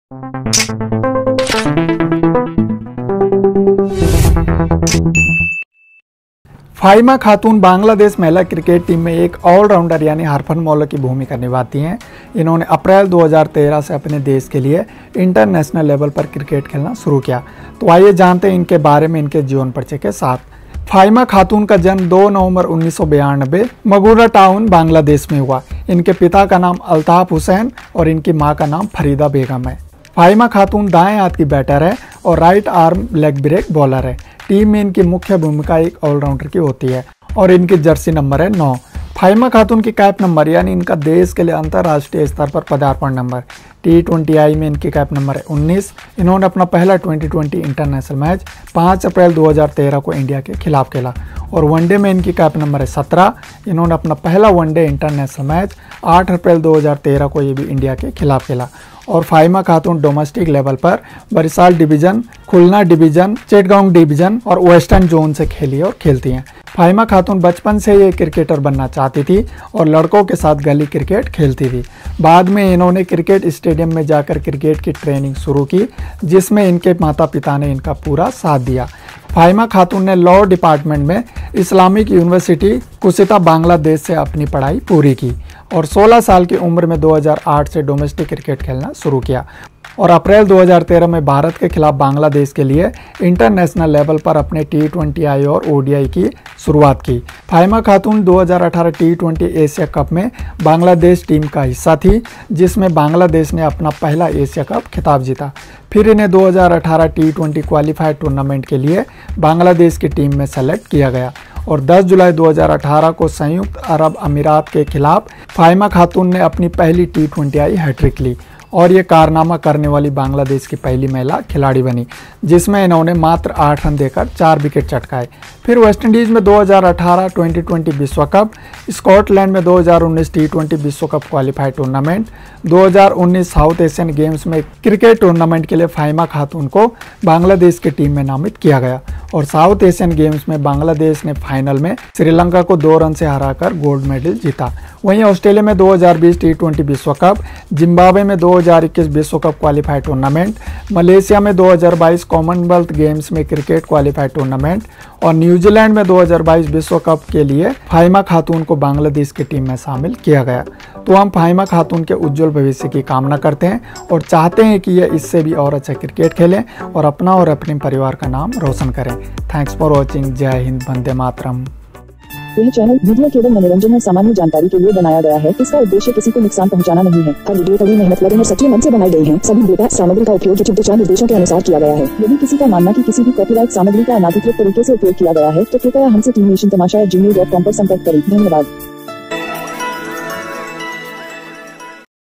फाहिमा खातून बांग्लादेश महिला cricket team में एक ऑलराउंडर यानी हरफन मौला की भूमिका निभाती हैं। इन्होंने अप्रैल 2013 से अपने देश के लिए इंटरनेशनल लेवल पर क्रिकेट खेलना शुरू किया। तो आइए जानते हैं इनके बारे में इनके जीवन परिचय के साथ। फाहिमा खातून का जन्म 2 नवंबर 1992 मगूरा टाउन बांग्लादेश में हुआ। इनके पिता का नाम अल्ताफ हुसैन और इनकी मां का नाम फरीदा बेगम है। फाहिमा खातून दाएं हाथ की बैटर है और right arm leg break bowler है। टीम में इनकी मुख्य भूमिका एक ऑलराउंडर की होती है और इनकी जर्सी नंबर है 9। फाहिमा खातून की कैप नंबर यानी इनका देश के लिए अंतर्राष्ट्रीय स्तर पर पदार्पण नंबर T20I में इनकी कैप नंबर है 19। इन्होंने अपना पहला 2020 इंटरनेशनल मैच 5 अप्रैल 2013 को इंडिया के खिलाफ खेला और वनडे में इनकी कैप नंबर है 17। इन्होंने अपना पहला वनडे इंटरनेशनल मैच 8 अप्रैल 2013 को ये भी इंडिया के खिलाफ खेला। और फाहिमा खातून डोमेस्टिक लेवल पर Barisal division, Khulna division, Chittagong division और वेस्टर्न जोन से खेली और खेलती हैं। फाहिमा खातून बचपन से ये क्रिकेटर बनना चाहती थी और लड़कों के साथ गली क्रिकेट खेलती थी। बाद में इन्होंने क्रिकेट स्टेडियम में जाकर क्रिकेट की ट्रेनिंग शुरू की, जिसमें इनके माता पिता ने इनका पूरा साथ दिया। फाहिमा खातून ने लॉ डिपार्टमेंट में इस्लामिक यूनिवर्सिटी कुसिता बांग्लादेश से अपनी पढ़ाई पूरी की और 16 साल की उम्र में 2008 से डोमेस्टिक क्रिकेट खेलना शुरू किया और अप्रैल 2013 में भारत के खिलाफ बांग्लादेश के लिए इंटरनेशनल लेवल पर अपने T20I और ODI की शुरुआत की। फाहिमा खातून 2018 T20 एशिया कप में बांग्लादेश टीम का हिस्सा थी, जिसमें बांग्लादेश ने अपना पहला एशिया कप खिताब जीता। फिर इन्हें 2018 T20 क्वालिफायर टूर्नामेंट के लिए बांग्लादेश की टीम में सेलेक्ट किया गया और 10 जुलाई 2018 को संयुक्त अरब अमीरात के खिलाफ फाहिमा खातून ने अपनी पहली T20I हैट्रिक ली और ये कारनामा करने वाली बांग्लादेश की पहली महिला खिलाड़ी बनी, जिसमें इन्होंने मात्र 8 रन देकर 4 विकेट चटकाए। फिर वेस्टइंडीज़ में 2018 2020 विश्व कप, स्कॉटलैंड में 2019 T20 विश्व कप qualifier tournament, 2019 South Asian Games में क्रिकेट टूर्नामेंट के लिए फाहिमा खातून को बांग्लादेश की टीम में नामित किया गया और साउथ एशियन गेम्स में बांग्लादेश ने फाइनल में श्रीलंका को 2 रन से हराकर गोल्ड मेडल जीता। वहीं ऑस्ट्रेलिया में 2020 T20 विश्व कप, जिम्बाब्वे में 2021 विश्व कप क्वालिफायर टूर्नामेंट, मलेशिया में 2022 कॉमनवेल्थ गेम्स में क्रिकेट क्वालिफायर टूर्नामेंट और न्यूजीलैंड में 2022 विश्व कप के लिए फाहिमा खातून को बांग्लादेश की टीम में शामिल किया गया। तो हम फाहिमा खातून के उज्जवल भविष्य की कामना करते हैं और चाहते हैं कि यह इससे भी और अच्छा क्रिकेट खेलें और अपना और अपने परिवार का नाम रोशन करें। Thanks for watching. जय हिंद, वंदे मातरम। यह चैनल वीडियो केवल मनोरंजन और सामान्य जानकारी के लिए बनाया गया है। इसका उद्देश्य किसी को नुकसान पहुंचाना नहीं है। हर वीडियो कड़ी मेहनत लगन और सच्चे मन से बनाई गई है। सभी डेटा सामग्री का उपयोग उचित दिशा निर्देशों के अनुसार किया गया है। यदि किसी का मानना कि किसी भी कॉपीराइट सामग्री का अनाधिकृत तरीके से उपयोग किया गया है तो कृपया हमसे teamnationtamasha@gmail.com पर संपर्क करें। धन्यवाद।